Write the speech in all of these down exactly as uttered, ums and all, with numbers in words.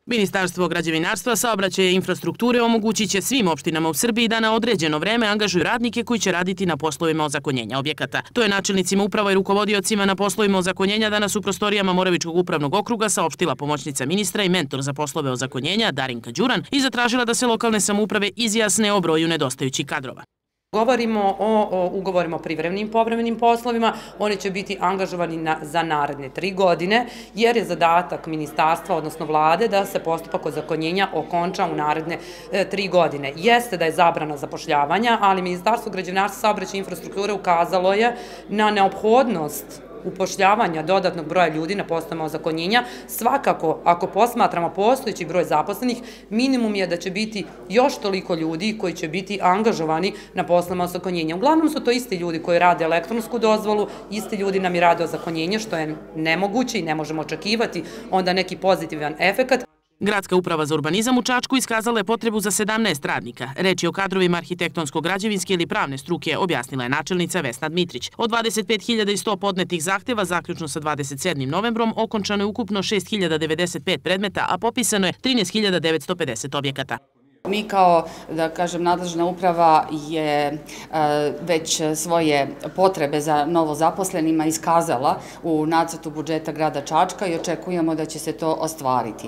Ministarstvo građevinarstva, saobraćaja i infrastrukture omogućit će svim opštinama u Srbiji da na određeno vreme angažuju radnike koji će raditi na poslovima ozakonjenja objekata. To je načelnicima uprava i rukovodiocima na poslovima ozakonjenja danas u prostorijama Moravičkog upravnog okruga saopštila pomoćnica ministra i mentor za poslove ozakonjenja Darinka Đuran i zatražila da se lokalne samouprave izjasne o broju nedostajućih kadrova. Govorimo o ugovorima o privremenim i povremenim poslovima, oni će biti angažovani za naredne tri godine, jer je zadatak ministarstva, odnosno vlade, da se postupak ozakonjenja okonča u naredne tri godine. Jeste da je zabrana zapošljavanja, ali Ministarstvo građevinarstva, saobraćaja i infrastrukture ukazalo je na neophodnost upošljavanja dodatnog broja ljudi na poslovima ozakonjenja. Svakako, ako posmatramo postojeći broj zaposlenih, minimum je da će biti još toliko ljudi koji će biti angažovani na poslovima ozakonjenja. Uglavnom su to isti ljudi koji rade elektronsku dozvolu, isti ljudi nam i rade ozakonjenje, što je nemoguće i ne možemo očekivati onda neki pozitivan efekat. Gradska uprava za urbanizam u Čačku iskazala je potrebu za sedamnaest radnika. Reč je o kadrovima arhitektonsko-građevinske ili pravne struke, objasnila je načelnica Vesna Dmitrić. Od dvadeset pet hiljada sto podnetih zahteva, zaključno sa dvadeset sedmim novembrom, okončano je ukupno šest hiljada devedeset pet predmeta, a popisano je trinaest hiljada devetsto pedeset objekata. Mi kao, da kažem, nadležna uprava je već svoje potrebe za novozaposlenima iskazala u nacrtu budžeta grada Čačka i očekujemo da će se to ostvariti.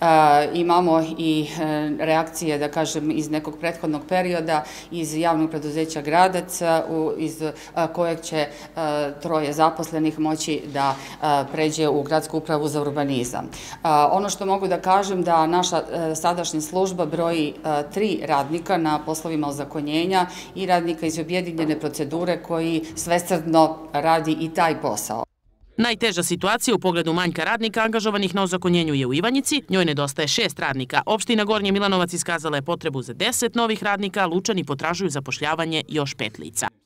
Imamo i reakcije, da kažem, iz nekog prethodnog perioda, iz javnog preduzeća Gradac, iz kojeg će troje zaposlenih moći da pređe u gradsku upravu za urbanizam. Ono što mogu da kažem da naša sadašnja služba broji tri radnika na poslovima ozakonjenja i radnika iz objedinjene procedure koji svesrdno radi i taj posao. Najteža situacija u pogledu manjka radnika angažovanih na ozakonjenju je u Ivanjici. Njoj nedostaje šest radnika. Opština Gornji Milanovac iskazala je potrebu za deset novih radnika, a Lučani potražuju zapošljavanje još pet lica.